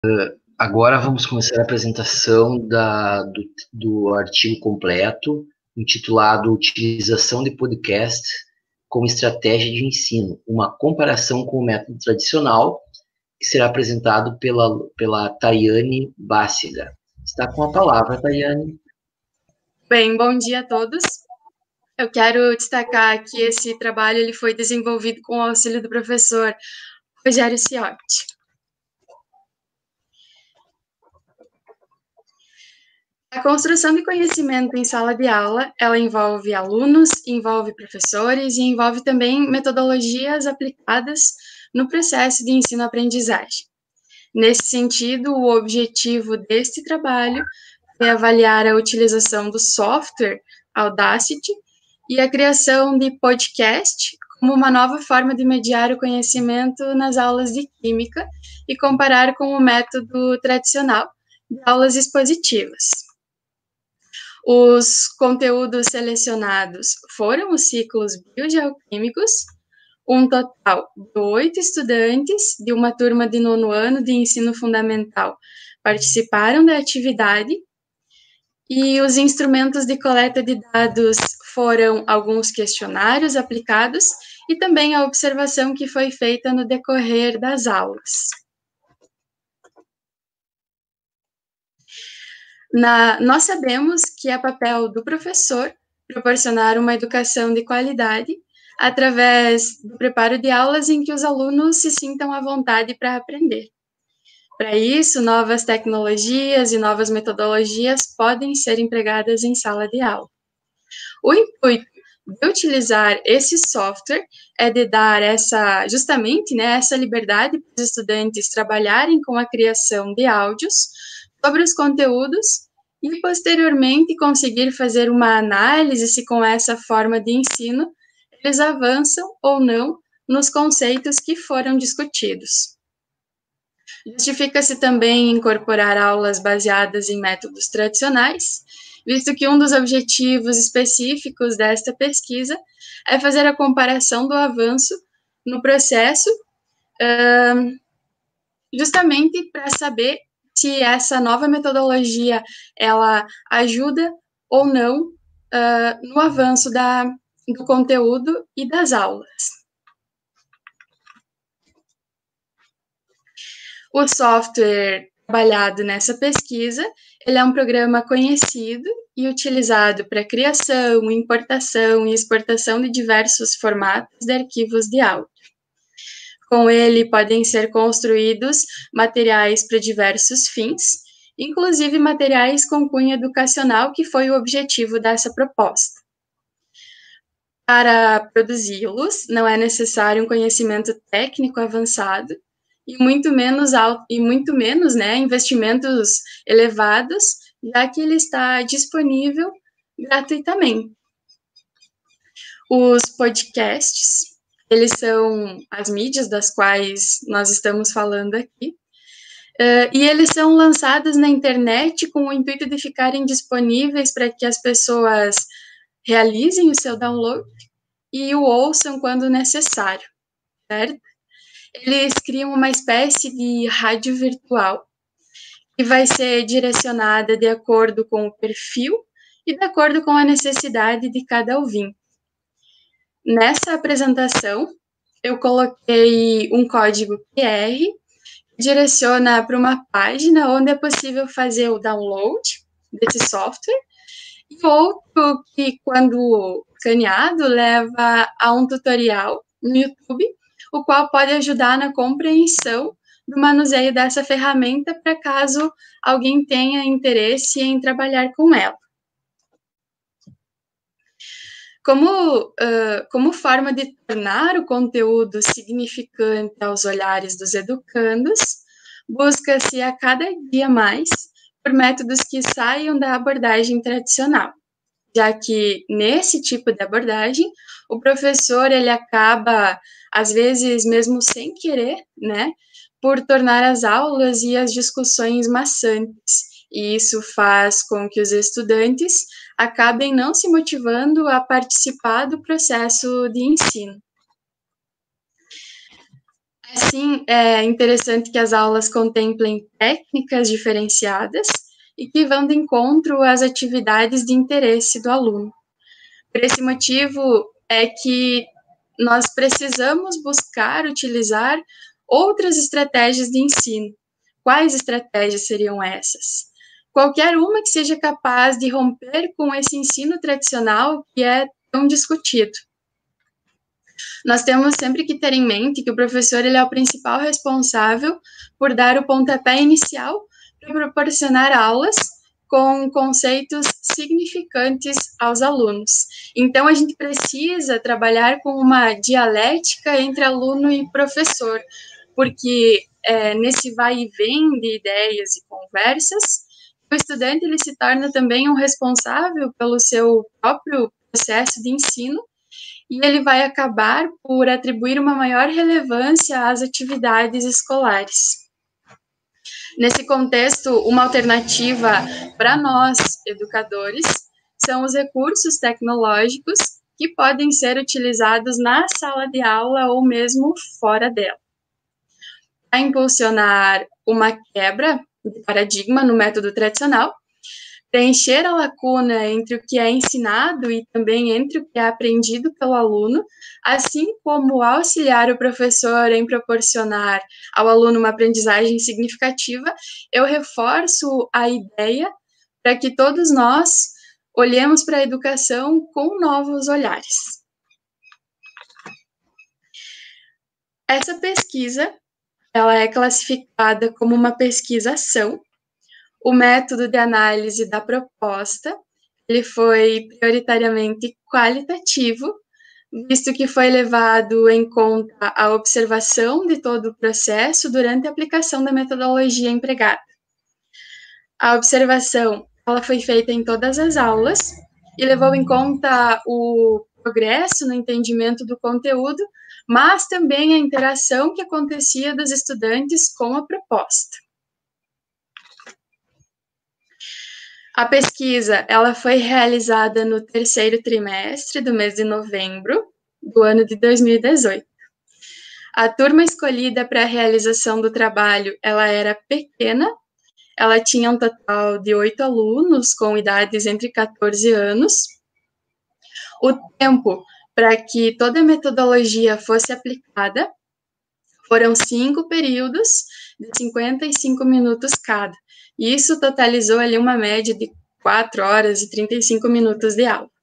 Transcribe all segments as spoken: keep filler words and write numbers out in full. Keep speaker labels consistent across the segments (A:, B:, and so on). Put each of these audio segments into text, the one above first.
A: Agora vamos começar a apresentação da, do, do artigo completo, intitulado Utilização de podcast como estratégia de ensino, uma comparação com o método tradicional, que será apresentado pela, pela Tayane Bássiga. Está com a palavra, Tayane.
B: Bem, bom dia a todos. Eu quero destacar que esse trabalho ele foi desenvolvido com o auxílio do professor Rogério Ciotti. A construção de conhecimento em sala de aula, ela envolve alunos, envolve professores e envolve também metodologias aplicadas no processo de ensino-aprendizagem. Nesse sentido, o objetivo deste trabalho é avaliar a utilização do software Audacity e a criação de podcast como uma nova forma de mediar o conhecimento nas aulas de química e comparar com o método tradicional de aulas expositivas. Os conteúdos selecionados foram os ciclos biogeoquímicos, um total de oito estudantes de uma turma de nono ano de ensino fundamental participaram da atividade, e os instrumentos de coleta de dados foram alguns questionários aplicados e também a observação que foi feita no decorrer das aulas. Na, nós sabemos que é papel do professor proporcionar uma educação de qualidade através do preparo de aulas em que os alunos se sintam à vontade para aprender. Para isso, novas tecnologias e novas metodologias podem ser empregadas em sala de aula. O intuito de utilizar esse software é de dar essa, justamente, né, essa liberdade para os estudantes trabalharem com a criação de áudios sobre os conteúdos e, posteriormente, conseguir fazer uma análise se com essa forma de ensino eles avançam ou não nos conceitos que foram discutidos. Justifica-se também incorporar aulas baseadas em métodos tradicionais, visto que um dos objetivos específicos desta pesquisa é fazer a comparação do avanço no processo, uh, justamente para saber se essa nova metodologia ela ajuda ou não uh, no avanço da, do conteúdo e das aulas. O software trabalhado nessa pesquisa, ele é um programa conhecido e utilizado para criação, importação e exportação de diversos formatos de arquivos de áudio. Com ele podem ser construídos materiais para diversos fins, inclusive materiais com cunho educacional, que foi o objetivo dessa proposta. Para produzi-los, não é necessário um conhecimento técnico avançado, e muito menos alto, e muito menos, né, investimentos elevados, já que ele está disponível gratuitamente. Os podcasts, eles são as mídias das quais nós estamos falando aqui, uh, e eles são lançados na internet com o intuito de ficarem disponíveis para que as pessoas realizem o seu download e o ouçam quando necessário, certo? Eles criam uma espécie de rádio virtual que vai ser direcionada de acordo com o perfil e de acordo com a necessidade de cada ouvinte. Nessa apresentação, eu coloquei um código Q R que direciona para uma página onde é possível fazer o download desse software, e outro que, quando escaneado, leva a um tutorial no YouTube, o qual pode ajudar na compreensão do manuseio dessa ferramenta para caso alguém tenha interesse em trabalhar com ela. Como, uh, como forma de tornar o conteúdo significante aos olhares dos educandos, busca-se a cada dia mais por métodos que saiam da abordagem tradicional, já que nesse tipo de abordagem, o professor ele acaba, às vezes mesmo sem querer, né, por tornar as aulas e as discussões maçantes, e isso faz com que os estudantes acabem não se motivando a participar do processo de ensino. Assim, é interessante que as aulas contemplem técnicas diferenciadas e que vão de encontro às atividades de interesse do aluno. Por esse motivo, é que nós precisamos buscar utilizar outras estratégias de ensino. Quais estratégias seriam essas? Qualquer uma que seja capaz de romper com esse ensino tradicional que é tão discutido. Nós temos sempre que ter em mente que o professor ele é o principal responsável por dar o pontapé inicial para proporcionar aulas com conceitos significantes aos alunos. Então, a gente precisa trabalhar com uma dialética entre aluno e professor, porque é, nesse vai e vem de ideias e conversas, o estudante ele se torna também um responsável pelo seu próprio processo de ensino, e ele vai acabar por atribuir uma maior relevância às atividades escolares. Nesse contexto, uma alternativa para nós, educadores, são os recursos tecnológicos que podem ser utilizados na sala de aula ou mesmo fora dela. Para impulsionar uma quebra de paradigma no método tradicional, preencher a lacuna entre o que é ensinado e também entre o que é aprendido pelo aluno, assim como auxiliar o professor em proporcionar ao aluno uma aprendizagem significativa, eu reforço a ideia para que todos nós olhemos para a educação com novos olhares. Essa pesquisa, ela é classificada como uma pesquisa-ação. O método de análise da proposta, ele foi prioritariamente qualitativo, visto que foi levado em conta a observação de todo o processo durante a aplicação da metodologia empregada. A observação, ela foi feita em todas as aulas e levou em conta o progresso no entendimento do conteúdo, mas também a interação que acontecia dos estudantes com a proposta. A pesquisa, ela foi realizada no terceiro trimestre do mês de novembro do ano de dois mil e dezoito. A turma escolhida para a realização do trabalho, ela era pequena, ela tinha um total de oito alunos com idades entre quatorze anos. O tempo para que toda a metodologia fosse aplicada foram cinco períodos de cinquenta e cinco minutos cada. E isso totalizou ali uma média de quatro horas e trinta e cinco minutos de aula.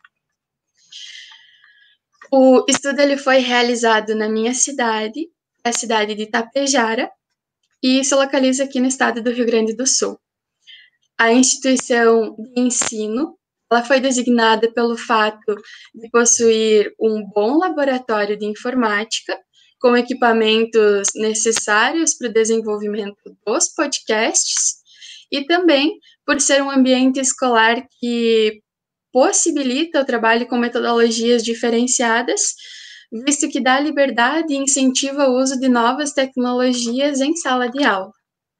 B: O estudo ele foi realizado na minha cidade, a cidade de Itapejara, e se localiza aqui no estado do Rio Grande do Sul. A instituição de ensino, ela foi designada pelo fato de possuir um bom laboratório de informática, com equipamentos necessários para o desenvolvimento dos podcasts, e também por ser um ambiente escolar que possibilita o trabalho com metodologias diferenciadas, visto que dá liberdade e incentiva o uso de novas tecnologias em sala de aula.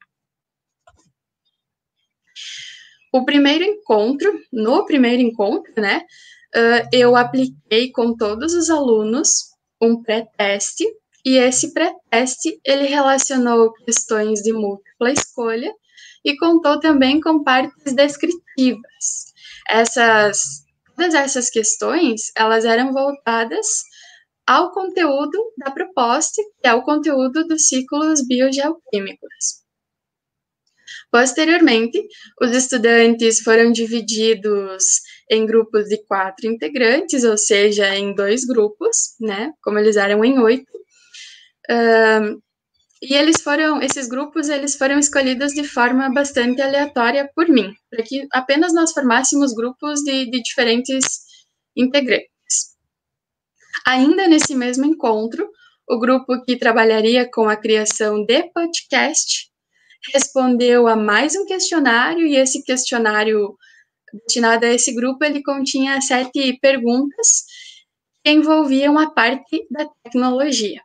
B: O primeiro encontro, no primeiro encontro, né, eu apliquei com todos os alunos um pré-teste, e esse pré-teste, ele relacionou questões de múltipla escolha e contou também com partes descritivas. Essas, todas essas questões, elas eram voltadas ao conteúdo da proposta, que é o conteúdo dos ciclos biogeoquímicos. Posteriormente, os estudantes foram divididos em grupos de quatro integrantes, ou seja, em dois grupos, né, como eles eram em oito, uh, e eles foram, esses grupos, eles foram escolhidos de forma bastante aleatória por mim, para que apenas nós formássemos grupos de, de diferentes integrantes. Ainda nesse mesmo encontro, o grupo que trabalharia com a criação de podcast respondeu a mais um questionário, e esse questionário destinado a esse grupo, ele continha sete perguntas que envolviam a parte da tecnologia.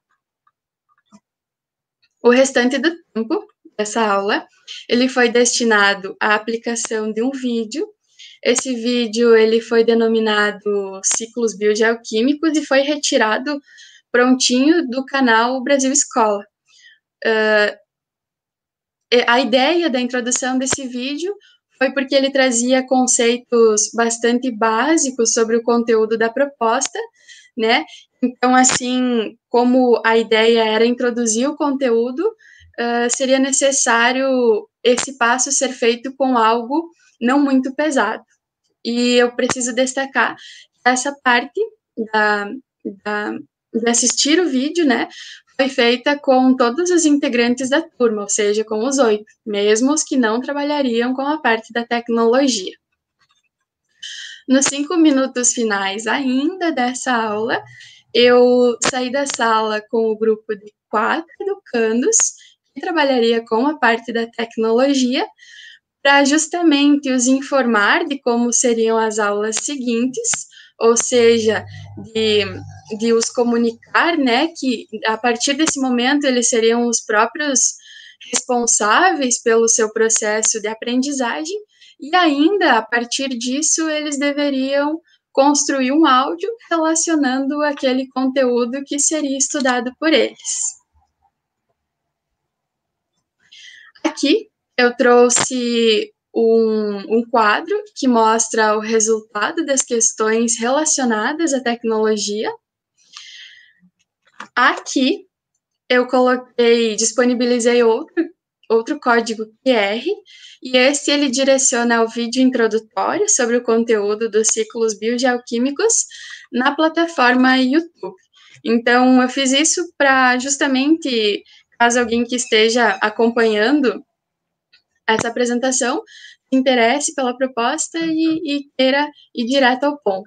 B: O restante do tempo dessa aula, ele foi destinado à aplicação de um vídeo. Esse vídeo, ele foi denominado Ciclos Biogeoquímicos e foi retirado prontinho do canal Brasil Escola. Uh, a ideia da introdução desse vídeo foi porque ele trazia conceitos bastante básicos sobre o conteúdo da proposta, né? Então, assim, como a ideia era introduzir o conteúdo, uh, seria necessário esse passo ser feito com algo não muito pesado. E eu preciso destacar essa parte da, da, de assistir o vídeo, né, foi feita com todos os integrantes da turma, ou seja, com os oito, mesmo os que não trabalhariam com a parte da tecnologia. Nos cinco minutos finais ainda dessa aula, eu saí da sala com o grupo de quatro educandos que trabalharia com a parte da tecnologia, para justamente os informar de como seriam as aulas seguintes, ou seja, de, de os comunicar, né, que a partir desse momento eles seriam os próprios responsáveis pelo seu processo de aprendizagem, e ainda, a partir disso, eles deveriam construir um áudio relacionando aquele conteúdo que seria estudado por eles. Aqui eu trouxe um, um quadro que mostra o resultado das questões relacionadas à tecnologia. Aqui eu coloquei, disponibilizei outro, outro código Q R, e esse ele direciona ao vídeo introdutório sobre o conteúdo dos ciclos biogeoquímicos na plataforma YouTube. Então, eu fiz isso para justamente, caso alguém que esteja acompanhando essa apresentação se interesse pela proposta e, e queira ir direto ao ponto.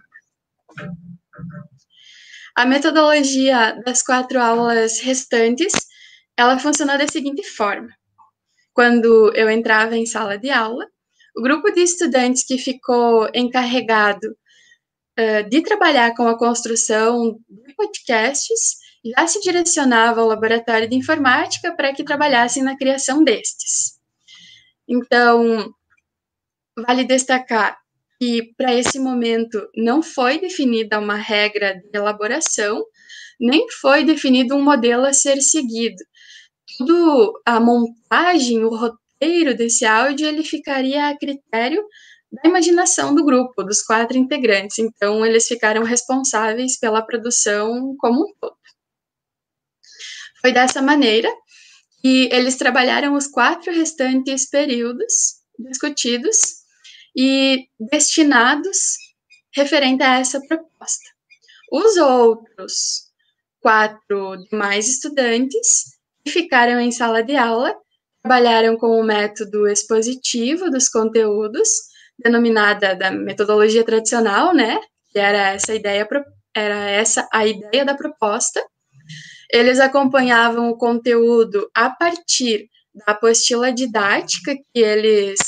B: A metodologia das quatro aulas restantes, ela funcionou da seguinte forma. Quando eu entrava em sala de aula, o grupo de estudantes que ficou encarregado uh, de trabalhar com a construção de podcasts já se direcionava ao laboratório de informática para que trabalhassem na criação destes. Então, vale destacar que, para esse momento, não foi definida uma regra de elaboração, nem foi definido um modelo a ser seguido. Tudo, a montagem, o roteiro desse áudio, ele ficaria a critério da imaginação do grupo, dos quatro integrantes. Então, eles ficaram responsáveis pela produção como um todo. Foi dessa maneira que eles trabalharam os quatro restantes períodos discutidos e destinados referente a essa proposta. Os outros quatro demais estudantes que ficaram em sala de aula trabalharam com o método expositivo dos conteúdos, denominada da metodologia tradicional, né, que era essa ideia, era essa a ideia da proposta. Eles acompanhavam o conteúdo a partir da apostila didática que eles,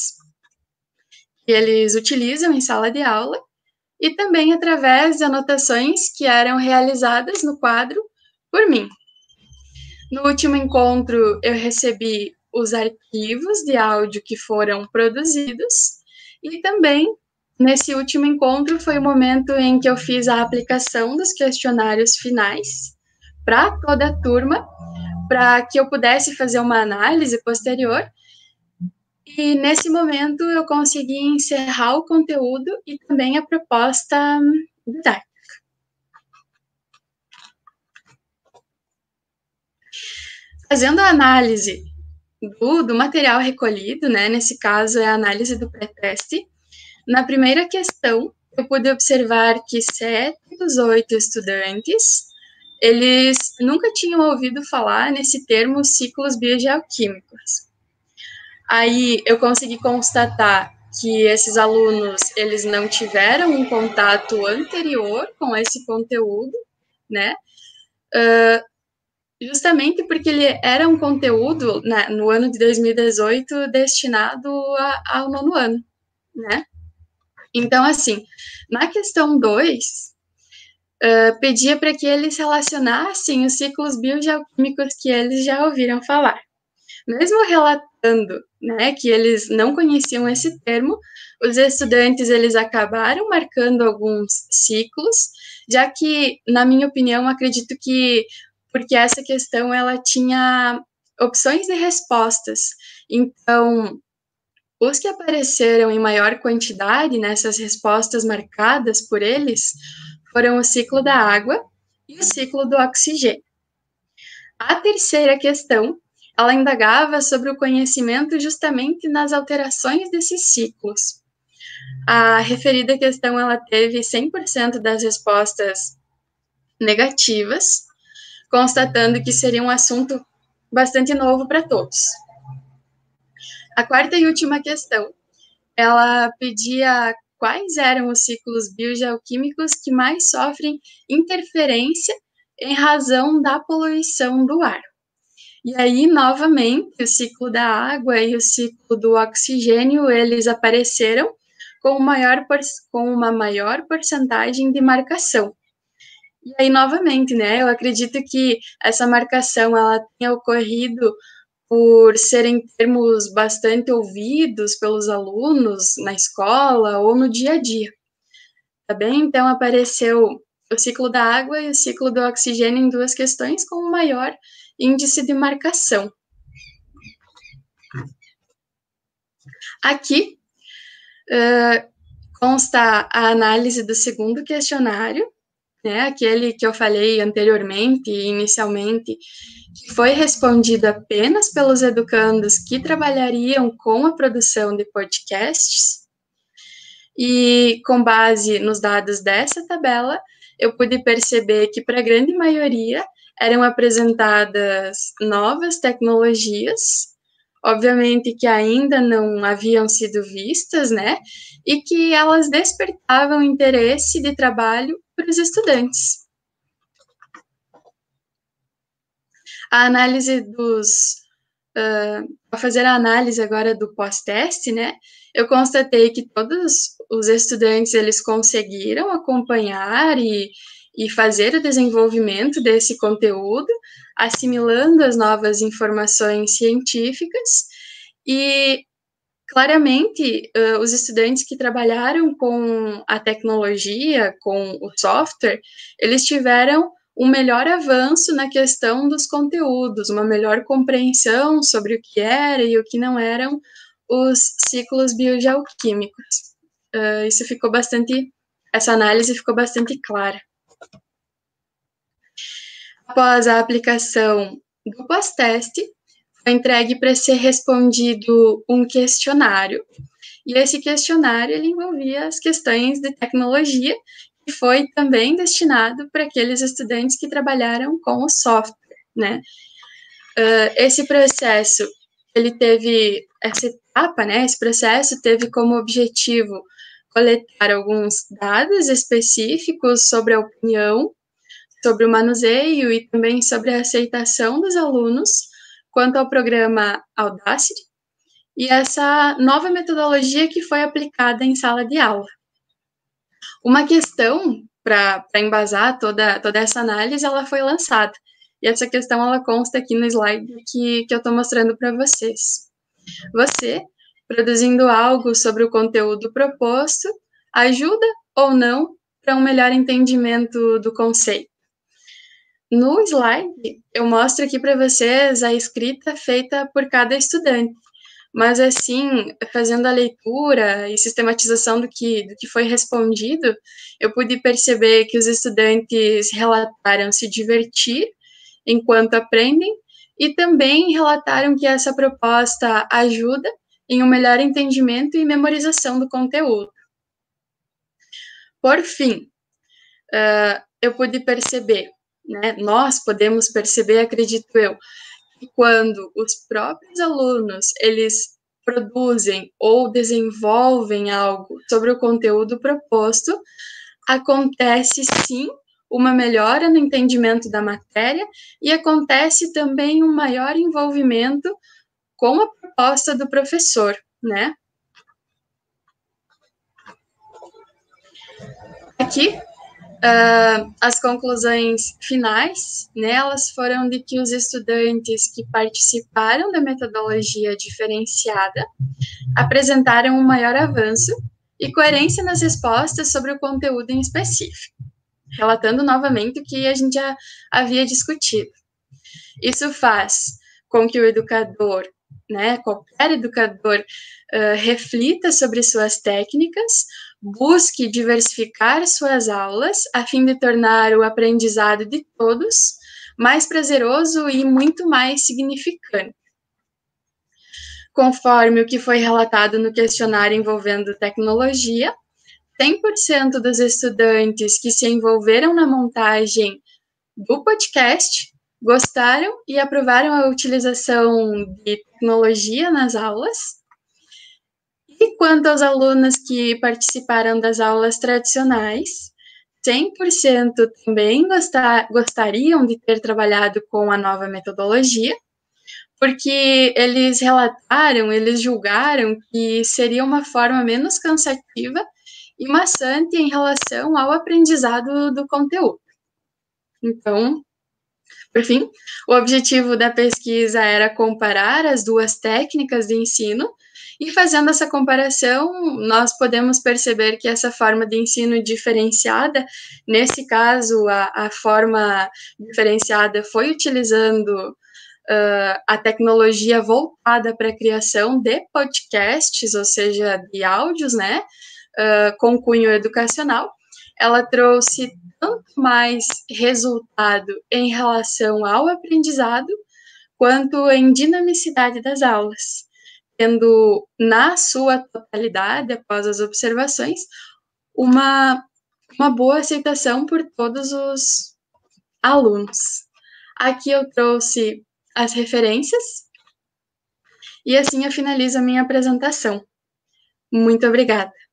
B: que eles utilizam em sala de aula e também através de anotações que eram realizadas no quadro por mim. No último encontro, eu recebi os arquivos de áudio que foram produzidos e também, nesse último encontro, foi o momento em que eu fiz a aplicação dos questionários finais para toda a turma, para que eu pudesse fazer uma análise posterior. E, nesse momento, eu consegui encerrar o conteúdo e também a proposta didática. Fazendo a análise do, do material recolhido, né, nesse caso é a análise do pré-teste, na primeira questão, eu pude observar que sete dos oito estudantes eles nunca tinham ouvido falar nesse termo ciclos biogeoquímicos. Aí eu consegui constatar que esses alunos, eles não tiveram um contato anterior com esse conteúdo, né, uh, justamente porque ele era um conteúdo, né, no ano de dois mil e dezoito, destinado a, ao nono ano, né. Então, assim, na questão dois, Uh, pedia para que eles relacionassem os ciclos biogeoquímicos que eles já ouviram falar. Mesmo notando, né, que eles não conheciam esse termo, os estudantes eles acabaram marcando alguns ciclos, já que, na minha opinião, acredito que porque essa questão ela tinha opções de respostas. Então, os que apareceram em maior quantidade nessas respostas marcadas por eles foram o ciclo da água e o ciclo do oxigênio. A terceira questão, ela indagava sobre o conhecimento justamente nas alterações desses ciclos. A referida questão, ela teve cem por cento das respostas negativas, constatando que seria um assunto bastante novo para todos. A quarta e última questão, ela pedia quais eram os ciclos biogeoquímicos que mais sofrem interferência em razão da poluição do ar. E aí, novamente, o ciclo da água e o ciclo do oxigênio, eles apareceram com, maior, com uma maior porcentagem de marcação. E aí, novamente, né, eu acredito que essa marcação, ela tenha ocorrido por serem termos bastante ouvidos pelos alunos na escola ou no dia a dia, tá bem? Então, apareceu o ciclo da água e o ciclo do oxigênio em duas questões com maior índice de marcação. Aqui, uh, consta a análise do segundo questionário, né, aquele que eu falei anteriormente, inicialmente, que foi respondido apenas pelos educandos que trabalhariam com a produção de podcasts, e com base nos dados dessa tabela, eu pude perceber que para a grande maioria eram apresentadas novas tecnologias, obviamente que ainda não haviam sido vistas, né, e que elas despertavam interesse de trabalho para os estudantes. A análise dos... Uh, ao fazer a análise agora do pós-teste, né, eu constatei que todos os estudantes, eles conseguiram acompanhar e, e fazer o desenvolvimento desse conteúdo, assimilando as novas informações científicas, e claramente, uh, os estudantes que trabalharam com a tecnologia, com o software, eles tiveram um melhor avanço na questão dos conteúdos, uma melhor compreensão sobre o que era e o que não eram os ciclos biogeoquímicos. Uh, isso ficou bastante, essa análise ficou bastante clara. Após a aplicação do pós-teste, foi entregue para ser respondido um questionário, e esse questionário ele envolvia as questões de tecnologia, que foi também destinado para aqueles estudantes que trabalharam com o software, né? Uh, esse processo, ele teve, essa etapa, né, esse processo teve como objetivo coletar alguns dados específicos sobre a opinião, sobre o manuseio e também sobre a aceitação dos alunos quanto ao programa Audacity e essa nova metodologia que foi aplicada em sala de aula. Uma questão para embasar toda, toda essa análise, ela foi lançada, e essa questão ela consta aqui no slide que, que eu estou mostrando para vocês. Você, produzindo algo sobre o conteúdo proposto, ajuda ou não para um melhor entendimento do conceito? No slide, eu mostro aqui para vocês a escrita feita por cada estudante, mas assim, fazendo a leitura e sistematização do que, do que foi respondido, eu pude perceber que os estudantes relataram se divertir enquanto aprendem e também relataram que essa proposta ajuda em um melhor entendimento e memorização do conteúdo. Por fim, uh, eu pude perceber, né, nós podemos perceber, acredito eu, que quando os próprios alunos, eles produzem ou desenvolvem algo sobre o conteúdo proposto, acontece sim uma melhora no entendimento da matéria e acontece também um maior envolvimento com a proposta do professor, né? Aqui Uh, as conclusões finais, né, elas foram de que os estudantes que participaram da metodologia diferenciada apresentaram um maior avanço e coerência nas respostas sobre o conteúdo em específico, relatando novamente o que a gente já havia discutido. Isso faz com que o educador, né, qualquer educador, uh, reflita sobre suas técnicas, busque diversificar suas aulas, a fim de tornar o aprendizado de todos mais prazeroso e muito mais significante. Conforme o que foi relatado no questionário envolvendo tecnologia, cem por cento dos estudantes que se envolveram na montagem do podcast gostaram e aprovaram a utilização de tecnologia nas aulas. E quanto aos alunos que participaram das aulas tradicionais, cem por cento também gostar, gostariam de ter trabalhado com a nova metodologia, porque eles relataram, eles julgaram que seria uma forma menos cansativa e maçante em relação ao aprendizado do conteúdo. Então, por fim, o objetivo da pesquisa era comparar as duas técnicas de ensino, e fazendo essa comparação, nós podemos perceber que essa forma de ensino diferenciada, nesse caso, a, a forma diferenciada foi utilizando uh, a tecnologia voltada para a criação de podcasts, ou seja, de áudios, né, uh, com cunho educacional. Ela trouxe tanto mais resultado em relação ao aprendizado, quanto em dinamicidade das aulas, tendo na sua totalidade, após as observações, uma, uma boa aceitação por todos os alunos. Aqui eu trouxe as referências, e assim eu finalizo a minha apresentação. Muito obrigada.